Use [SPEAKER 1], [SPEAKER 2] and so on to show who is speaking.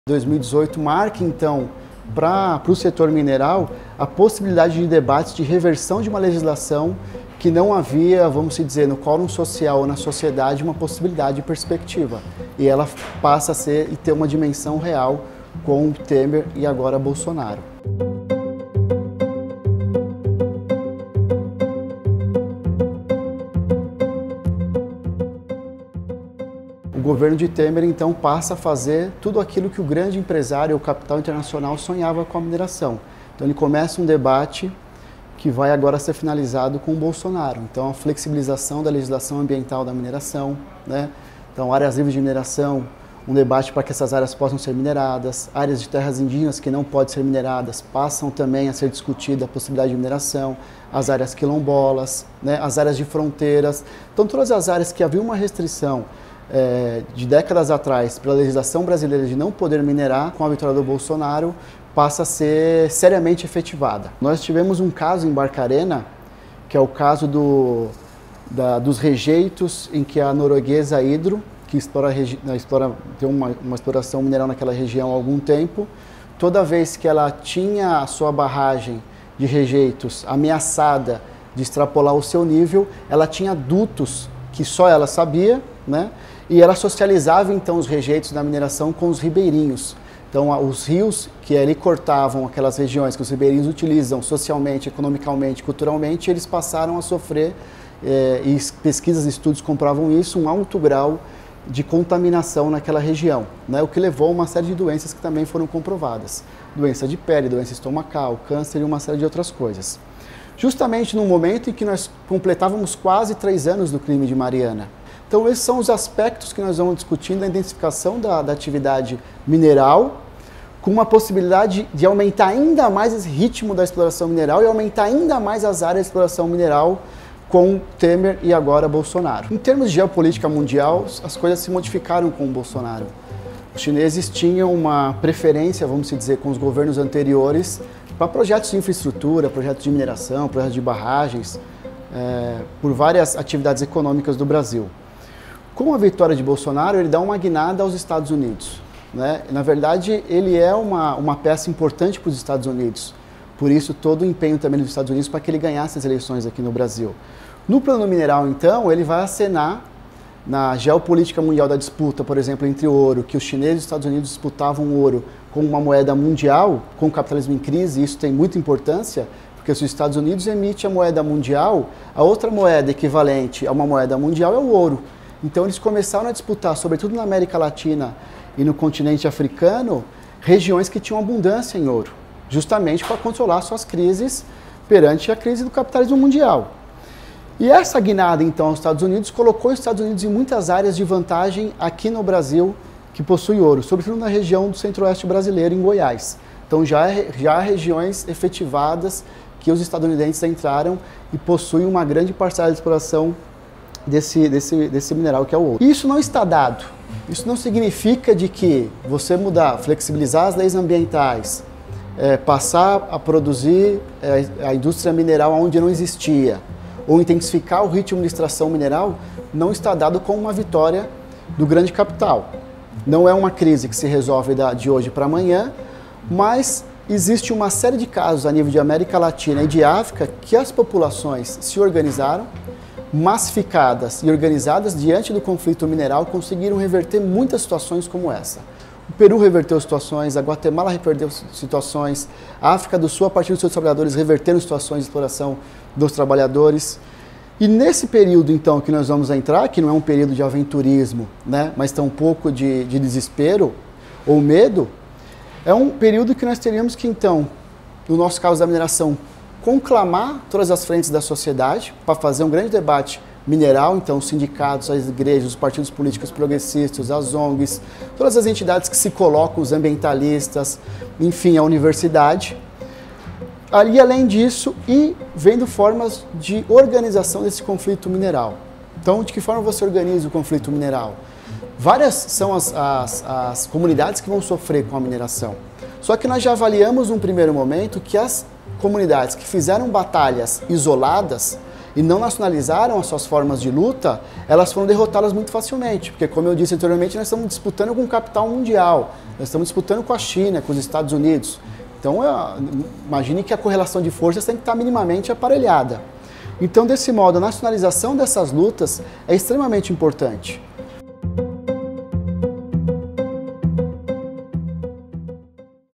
[SPEAKER 1] 2018 marca, então, para o setor mineral, a possibilidade de debates de reversão de uma legislação que não havia, vamos dizer, no quórum social ou na sociedade, uma possibilidade de perspectiva. E ela passa a ser e ter uma dimensão real com Temer e agora Bolsonaro. O governo de Temer, então, passa a fazer tudo aquilo que o grande empresário, o capital internacional, sonhava com a mineração. Então, ele começa um debate que vai agora ser finalizado com o Bolsonaro. Então, a flexibilização da legislação ambiental da mineração, né? Então, áreas livres de mineração, um debate para que essas áreas possam ser mineradas, áreas de terras indígenas que não podem ser mineradas passam também a ser discutida a possibilidade de mineração, as áreas quilombolas, né? As áreas de fronteiras. Então, todas as áreas que havia uma restrição de décadas atrás, pela legislação brasileira de não poder minerar, com a vitória do Bolsonaro, passa a ser seriamente efetivada. Nós tivemos um caso em Barcarena, que é o caso dos rejeitos em que a norueguesa Hydro, que tem uma exploração mineral naquela região há algum tempo, toda vez que ela tinha a sua barragem de rejeitos ameaçada de extrapolar o seu nível, ela tinha dutos que só ela sabia, né? E ela socializava então os rejeitos da mineração com os ribeirinhos. Então os rios que ali cortavam aquelas regiões que os ribeirinhos utilizam socialmente, economicamente, culturalmente, eles passaram a sofrer, e pesquisas e estudos comprovam isso, um alto grau de contaminação naquela região, né? O que levou a uma série de doenças que também foram comprovadas. Doença de pele, doença estomacal, câncer e uma série de outras coisas. Justamente no momento em que nós completávamos quase 3 anos do crime de Mariana. Então esses são os aspectos que nós vamos discutindo da identificação da atividade mineral, com uma possibilidade de aumentar ainda mais esse ritmo da exploração mineral e aumentar ainda mais as áreas de exploração mineral com Temer e agora Bolsonaro. Em termos de geopolítica mundial, as coisas se modificaram com o Bolsonaro. Os chineses tinham uma preferência, vamos dizer, com os governos anteriores para projetos de infraestrutura, projetos de mineração, projetos de barragens, por várias atividades econômicas do Brasil. Com a vitória de Bolsonaro, ele dá uma guinada aos Estados Unidos, né? Na verdade, ele é uma peça importante para os Estados Unidos. Por isso, todo o empenho também dos Estados Unidos para que ele ganhasse as eleições aqui no Brasil. No plano mineral, então, ele vai acenar na geopolítica mundial da disputa, por exemplo, entre ouro, que os chineses e os Estados Unidos disputavam ouro como uma moeda mundial, com o capitalismo em crise, e isso tem muita importância, porque se os Estados Unidos emitem a moeda mundial, a outra moeda equivalente a uma moeda mundial é o ouro. Então eles começaram a disputar, sobretudo na América Latina e no continente africano, regiões que tinham abundância em ouro, justamente para controlar suas crises perante a crise do capitalismo mundial. E essa guinada, então, aos Estados Unidos, colocou os Estados Unidos em muitas áreas de vantagem aqui no Brasil, que possui ouro, sobretudo na região do centro-oeste brasileiro, em Goiás. Então já há regiões efetivadas que os estadunidenses entraram e possuem uma grande parcela de exploração desse mineral que é o ouro. Isso não está dado. Isso não significa de que você mudar, flexibilizar as leis ambientais, passar a produzir a indústria mineral onde não existia, ou intensificar o ritmo de extração mineral, não está dado como uma vitória do grande capital. Não é uma crise que se resolve de hoje para amanhã, mas existe uma série de casos a nível de América Latina e de África que as populações se organizaram, massificadas e organizadas diante do conflito mineral, conseguiram reverter muitas situações como essa. O Peru reverteu situações, a Guatemala reverteu situações, a África do Sul, a partir dos seus trabalhadores, reverteram situações de exploração dos trabalhadores. E nesse período, então, que nós vamos entrar, que não é um período de aventurismo, né, mas tem um pouco de desespero ou medo, é um período que nós teríamos que, então, no nosso caso da mineração, conclamar todas as frentes da sociedade para fazer um grande debate mineral, então os sindicatos, as igrejas, os partidos políticos progressistas, as ONGs, todas as entidades que se colocam, os ambientalistas, enfim, a universidade. Ali, além disso, e vendo formas de organização desse conflito mineral. Então, de que forma você organiza o conflito mineral? Várias são as comunidades que vão sofrer com a mineração. Só que nós já avaliamos num primeiro momento que as comunidades que fizeram batalhas isoladas, e não nacionalizaram as suas formas de luta, elas foram derrotadas muito facilmente, porque como eu disse anteriormente, nós estamos disputando com o capital mundial, nós estamos disputando com a China, com os Estados Unidos. Então, imagine que a correlação de forças tem que estar minimamente aparelhada. Então, desse modo, a nacionalização dessas lutas é extremamente importante.